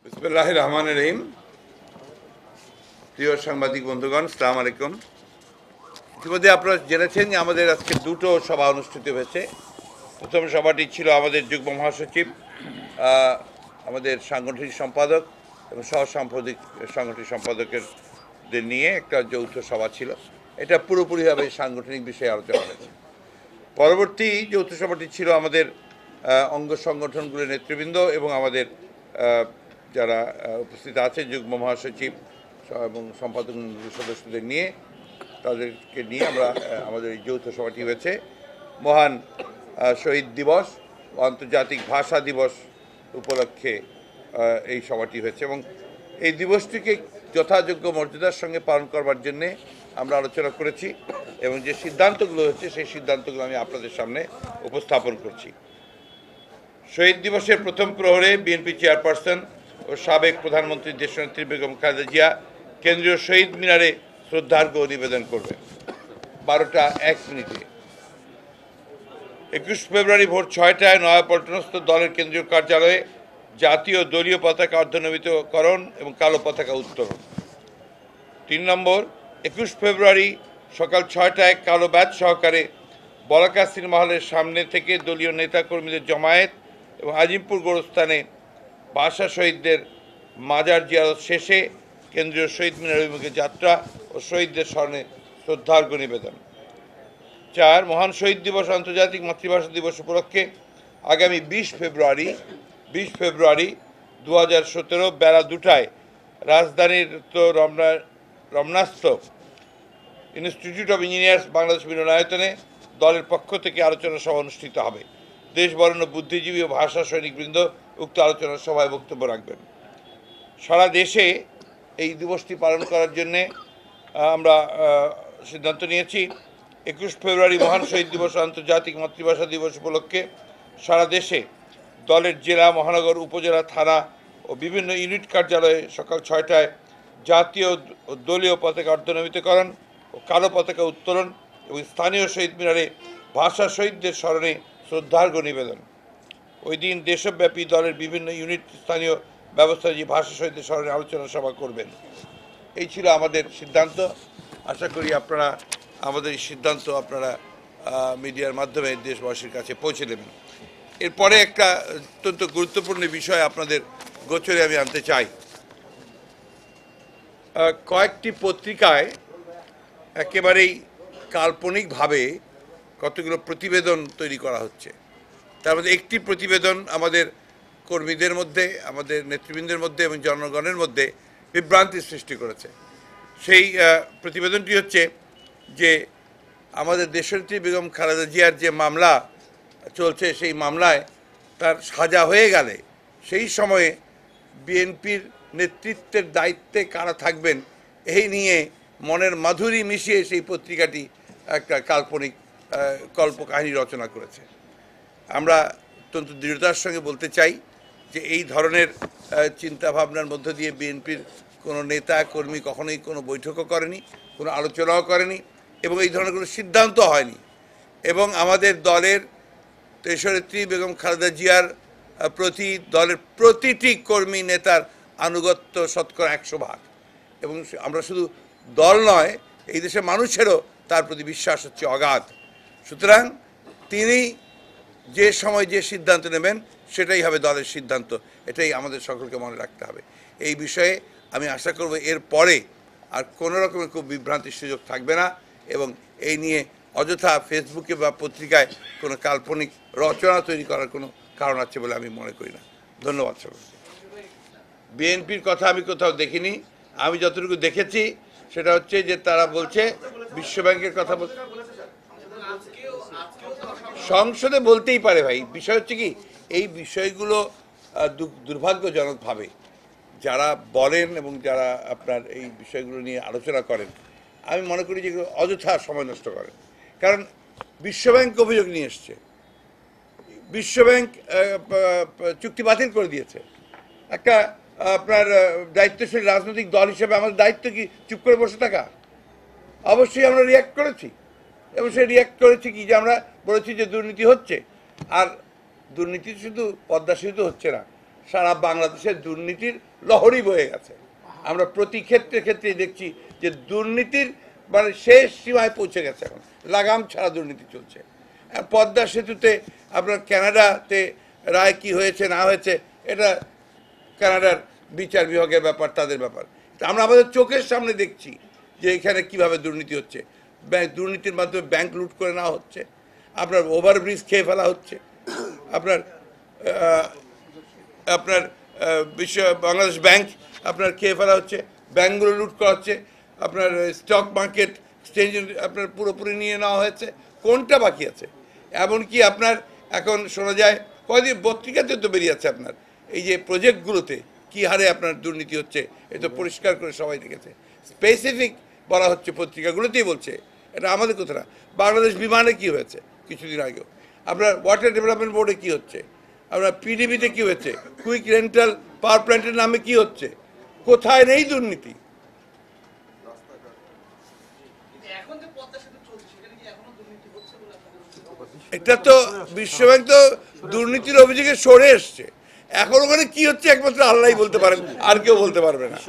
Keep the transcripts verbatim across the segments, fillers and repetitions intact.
বিসমিল্লাহির রহমানির রহিম। প্রিয় সাংবাদিক বন্ধুগণ, আসসালামু আলাইকুম। ইতিমধ্যে আপনারা জেনেছেন যে আমাদের আজকে দুটো সভা অনুষ্ঠিত হয়েছে। প্রথম সভাটি ছিল আমাদের যুগ্ম মহাসচিব, আমাদের সাংগঠনিক সম্পাদক এবং সহ সাম্প্রতিক সাংগঠনিক সম্পাদকেরদের নিয়ে একটা যৌথ সভা ছিল। এটা পুরোপুরিভাবে সাংগঠনিক বিষয়ে আলোচনা হয়েছে। পরবর্তী যৌথ সভাটি ছিল আমাদের অঙ্গ সংগঠনগুলির নেতৃবৃন্দ এবং আমাদের যারা উপস্থিত আছে যুগ্ম মহাসচিব এবং সম্পাদক সদস্যদের নিয়ে, তাদেরকে নিয়ে আমরা আমাদের এই যৌথ সভাটি হয়েছে। মহান শহীদ দিবস ও আন্তর্জাতিক ভাষা দিবস উপলক্ষে এই সভাটি হয়েছে এবং এই দিবসটিকে যথাযোগ্য মর্যাদার সঙ্গে পালন করবার জন্যে আমরা আলোচনা করেছি এবং যে সিদ্ধান্তগুলো হচ্ছে সেই সিদ্ধান্তগুলো আমি আপনাদের সামনে উপস্থাপন করছি। শহীদ দিবসের প্রথম প্রহরে বিএনপি চেয়ারপারসন ও সাবেক প্রধানমন্ত্রী দেশনেত্রী বেগম খালেদা জিয়া কেন্দ্রীয় শহীদ মিনারে শ্রদ্ধার্ঘ্য নিবেদন করবেন বারোটা এক মিনিটে। একুশ ফেব্রুয়ারি ভোর ছয়টায় নয়াপল্টনস্থ দলের কেন্দ্রীয় কার্যালয়ে জাতীয় দলীয় পতাকা অর্ধনমিতকরণ এবং কালো পতাকা উত্তোলন। তিন নম্বর, একুশ ফেব্রুয়ারি সকাল ছয়টায় কালো ব্যাজ সহকারে বলাকা সিনেমা হলের সামনে থেকে দলীয় নেতাকর্মীদের জমায়েত এবং আজিমপুর গোরস্থানে ভাষা শহীদদের মাজার জিয়ারত শেষে কেন্দ্রীয় শহীদ মিনার অভিমুখে যাত্রা ও শহীদদের স্মরণে শ্রদ্ধার্ঘ্য নিবেদন। চার, মহান শহীদ দিবস আন্তর্জাতিক মাতৃভাষা দিবস উপলক্ষে আগামী বিশ ফেব্রুয়ারি বিশ ফেব্রুয়ারি দু হাজার সতেরো বেলা দুটায় রাজধানীর তো রমনা রমনাস্থ ইনস্টিটিউট অব ইঞ্জিনিয়ার্স বাংলাদেশ মিলনায়তনে দলের পক্ষ থেকে আলোচনা সভা অনুষ্ঠিত হবে। দেশ বরেণ্য বুদ্ধিজীবী ও ভাষা সৈনিকবৃন্দ উক্ত আলোচনা সভায় বক্তব্য রাখবেন। সারা দেশে এই দিবসটি পালন করার জন্যে আমরা সিদ্ধান্ত নিয়েছি। একুশ ফেব্রুয়ারি মহান শহীদ দিবস আন্তর্জাতিক মাতৃভাষা দিবস উপলক্ষে সারা দেশে দলের জেলা, মহানগর, উপজেলা, থানা ও বিভিন্ন ইউনিট কার্যালয়ে সকাল ছয়টায় জাতীয় ও দলীয় পতাকা অর্ধনমিতকরণ ও কালো পতাকা উত্তোলন এবং স্থানীয় শহীদ মিনারে ভাষা শহীদদের স্মরণে শ্রদ্ধার্ঘ্য নিবেদন। ওই দিন দেশব্যাপী দলের বিভিন্ন ইউনিট স্থানীয় ব্যবস্থায় ভাষা শহীদদের স্মরণে আলোচনা সভা করবেন। এই ছিল আমাদের সিদ্ধান্ত। আশা করি আপনারা আমাদের এই সিদ্ধান্ত আপনারা মিডিয়ার মাধ্যমে দেশবাসীর কাছে পৌঁছে দেবেন। এরপরে একটা অত্যন্ত গুরুত্বপূর্ণ বিষয় আপনাদের গোচরে আমি আনতে চাই। কয়েকটি পত্রিকায় একেবারেই কাল্পনিকভাবে কতগুলো প্রতিবেদন তৈরি করা হচ্ছে। তার মধ্যে একটি প্রতিবেদন আমাদের কর্মীদের মধ্যে, আমাদের নেতৃবৃন্দের মধ্যে এবং জনগণের মধ্যে বিভ্রান্তি সৃষ্টি করেছে। সেই প্রতিবেদনটি হচ্ছে যে আমাদের দেশনেত্রী বেগম খালেদা জিয়ার যে মামলা চলছে, সেই মামলায় তার সাজা হয়ে গেলে সেই সময়ে বিএনপির নেতৃত্বের দায়িত্বে কারা থাকবেন এই নিয়ে মনের মাধুরী মিশিয়ে সেই পত্রিকাটি একটা কাল্পনিক কল্পকাহিনী রচনা করেছে। আমরা অত্যন্ত দৃঢ়তার সঙ্গে বলতে চাই যে এই ধরনের চিন্তাভাবনার মধ্য দিয়ে বিএনপির কোনো নেতা কর্মী কখনোই কোনো বৈঠকও করেনি, কোনো আলোচনাও করেনি এবং এই ধরনের কোনো সিদ্ধান্ত হয়নি। এবং আমাদের দলের দেশনেত্রী বেগম খালেদা জিয়ার প্রতি দলের প্রতিটি কর্মী নেতার আনুগত্য শতকরা একশো ভাগ এবং আমরা শুধু দল নয়, এই দেশের মানুষেরও তার প্রতি বিশ্বাস হচ্ছে অগাধ। সুতরাং তিনি যে সময় যে সিদ্ধান্ত নেবেন সেটাই হবে দলের সিদ্ধান্ত, এটাই আমাদের সকলকে মনে রাখতে হবে। এই বিষয়ে আমি আশা করব এর পরে আর কোনো রকমের খুব বিভ্রান্তির সুযোগ থাকবে না এবং এই নিয়ে অযথা ফেসবুকে বা পত্রিকায় কোনো কাল্পনিক রচনা তৈরি করার কোনো কারণ আছে বলে আমি মনে করি না। ধন্যবাদ সকলকে। বিএনপির কথা আমি কোথাও দেখিনি। আমি যতটুকু দেখেছি সেটা হচ্ছে যে তারা বলছে বিশ্বব্যাংকের কথা বল সংসদে বলতেই পারে ভাই। বিষয় হচ্ছে কি, এই বিষয়গুলো দুর্ভাগ্যজনকভাবে যারা বলেন এবং যারা আপনার এই বিষয়গুলো নিয়ে আলোচনা করেন, আমি মনে করি যে অযথা সময় নষ্ট করেন। কারণ বিশ্বব্যাংক অভিযোগ নিয়ে এসছে, বিশ্বব্যাংক চুক্তি বাতিল করে দিয়েছে। একটা আপনার দায়িত্বশীল রাজনৈতিক দল হিসেবে আমাদের দায়িত্ব কি চুপ করে বসে থাকা? অবশ্যই আমরা রিয়াক্ট করেছি এবং সে রিয়াক্ট করেছি কি যে আমরা বলেছি যে দুর্নীতি হচ্ছে। আর দুর্নীতি শুধু পদ্মা সেতু হচ্ছে না, সারা বাংলাদেশের দুর্নীতির লহরী বয়ে গেছে। আমরা প্রতি ক্ষেত্রে ক্ষেত্রে দেখছি যে দুর্নীতির মানে শেষ সীমায় পৌঁছে গেছে, এখন লাগাম ছাড়া দুর্নীতি চলছে। পদ্মা সেতুতে আপনার কানাডাতে রায় কি হয়েছে না হয়েছে এটা কানাডার বিচার বিভাগের ব্যাপার, তাদের ব্যাপার। আমরা আমাদের চোখের সামনে দেখছি যে এখানে কিভাবে দুর্নীতি হচ্ছে। ব্যাংক দুর্নীতির মাধ্যমে ব্যাংক লুট করে নেওয়া হচ্ছে, আপনার ওভারব্রিজ খেয়ে ফেলা হচ্ছে, আপনার আপনার বিশ্ব বাংলাদেশ ব্যাংক আপনার খেয়ে ফেলা হচ্ছে, ব্যাংকগুলো লুট করা হচ্ছে, আপনার স্টক মার্কেট এক্সচেঞ্জ আপনার পুরোপুরি নিয়ে নেওয়া হয়েছে। কোনটা বাকি আছে? এমনকি আপনার এখন শোনা যায় কয়দিন পত্রিকাতে তো বেরিয়েছে আপনার এই যে প্রজেক্টগুলোতে কী হারে আপনার দুর্নীতি হচ্ছে, এটা পরিষ্কার করে সবাই দেখেছে। স্পেসিফিক বলা হচ্ছে পত্রিকাগুলোতেই বলছে, এটা আমাদের কথা না। বাংলাদেশ বিমানে কি হয়েছে কিছুদিন আগেও, আপনার ওয়াটার ডেভেলপমেন্ট বোর্ডে কি হচ্ছে, আপনার পিডিবিতে কি হচ্ছে, কুইক রেন্টাল পাওয়ার প্ল্যান্টের নামে কি হচ্ছে, কোথায় নেই দুর্নীতি? এটা তো বিশ্বব্যাংক তো দুর্নীতির অভিযোগে সরে এসছে, এখন ওখানে কি হচ্ছে একমাত্র আল্লাহই বলতে পারেন, আর কেউ বলতে পারবে না।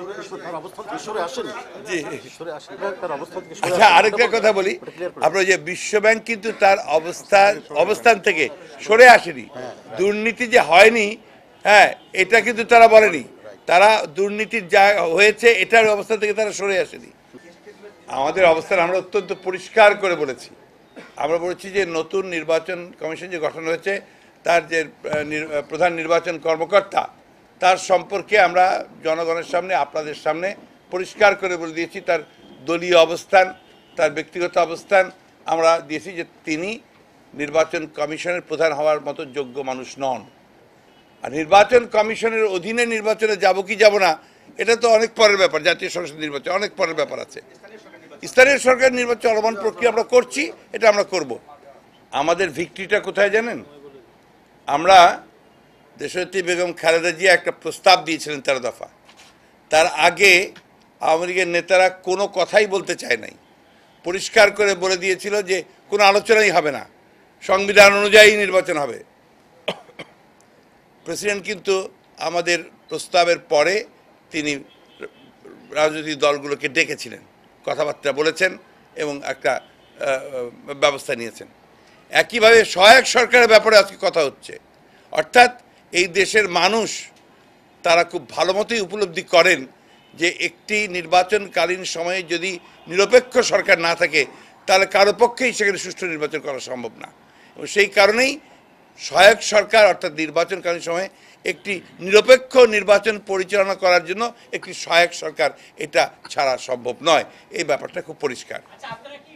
আচ্ছা, আরেকটা কথা বলি, আপনার যে বিশ্বব্যাংক কিন্তু তার অবস্থান অবস্থান থেকে সরে আসেনি। দুর্নীতি যে হয়নি, হ্যাঁ, এটা কিন্তু তারা বলেনি। তারা দুর্নীতির যা হয়েছে এটার অবস্থান থেকে তারা সরে আসেনি। আমাদের অবস্থান আমরা অত্যন্ত পরিষ্কার করে বলেছি। আমরা বলেছি যে নতুন নির্বাচন কমিশন যে গঠন হয়েছে, তার যে প্রধান নির্বাচন কর্মকর্তা, তার সম্পর্কে আমরা জনগণের সামনে, আপনাদের সামনে পরিষ্কার করে বলে দিয়েছি তার দলীয় অবস্থান, তার ব্যক্তিগত অবস্থান আমরা দিয়েছি যে তিনি নির্বাচন কমিশনের প্রধান হওয়ার মতো যোগ্য মানুষ নন। আর নির্বাচন কমিশনের অধীনে নির্বাচনে যাব কি যাব না এটা তো অনেক পরের ব্যাপার, জাতীয় সংসদ নির্বাচন অনেক পরের ব্যাপার আছে। স্থানীয় সরকার নির্বাচন চলমান প্রক্রিয়া আমরা করছি, এটা আমরা করব। আমাদের ভিক্টরিটা কোথায় জানেন? আমরা দেশনেত্রী বেগম খালেদা জিয়া একটা প্রস্তাব দিয়েছিলেন তেরো দফা, তার আগে আওয়ামী লীগের নেতারা কোনো কথাই বলতে চায় নাই, পরিষ্কার করে বলে দিয়েছিল যে কোনো আলোচনাই হবে না, সংবিধান অনুযায়ী নির্বাচন হবে। প্রেসিডেন্ট কিন্তু আমাদের প্রস্তাবের পরে তিনি রাজনৈতিক দলগুলোকে ডেকেছিলেন, কথাবার্তা বলেছেন এবং একটা ব্যবস্থা নিয়েছেন। একইভাবে সহায়ক সরকারের ব্যাপারে আজকে কথা হচ্ছে, অর্থাৎ এই দেশের মানুষ তারা খুব ভালো মতোই উপলব্ধি করেন যে একটি নির্বাচনকালীন সময়ে যদি নিরপেক্ষ সরকার না থাকে তাহলে কারো পক্ষেই সেখানে সুষ্ঠু নির্বাচন করা সম্ভব না। এবং সেই কারণেই সহায়ক সরকার অর্থাৎ নির্বাচনকালীন সময়ে একটি নিরপেক্ষ নির্বাচন পরিচালনা করার জন্য একটি সহায়ক সরকার এটা ছাড়া সম্ভব নয়। এই ব্যাপারটা খুব পরিষ্কার।